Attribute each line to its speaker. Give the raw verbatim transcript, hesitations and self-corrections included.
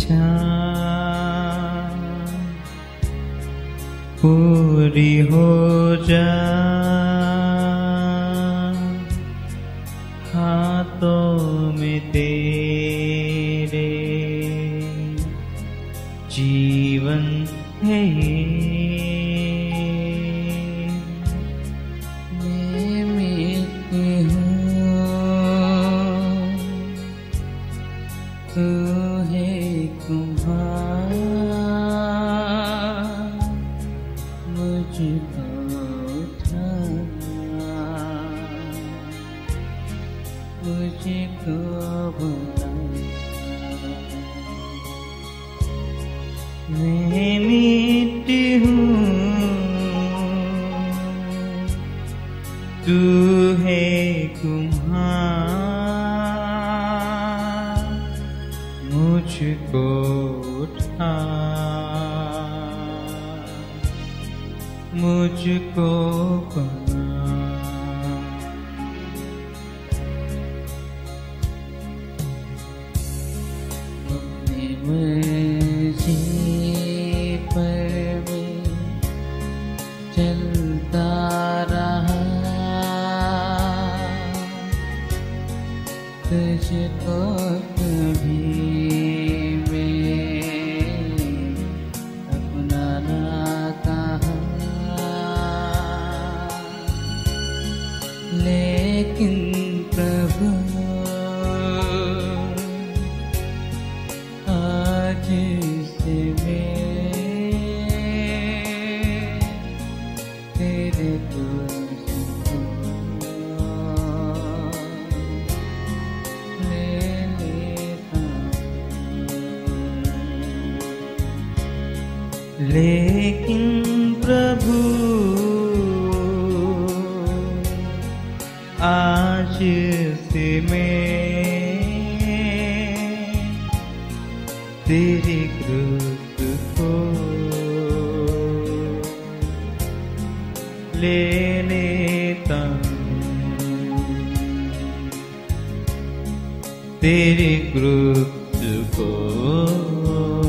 Speaker 1: इच्छा पूरी हो जा, हाथों में तेरे जीवन है
Speaker 2: मैं मिट्टी हूँ, तू है कुम्हार, मुझको उठाना, मुझको बुलाना।
Speaker 1: मैं मिट्टी हूँ, तू है कुम्हार, मुझको उठा, मुझको बना।
Speaker 2: अपनी मर्जी पर मैं चलता रहा, तुझको कभी मैं अपना ना कहा, लेकिन प्रभु आज से मैं तेरे तुझको ले लेता हूँ।
Speaker 1: लेकिन प्रभु आज से मैं तेरी क्रूस को ले लेता हूँ, तेरी क्रूस को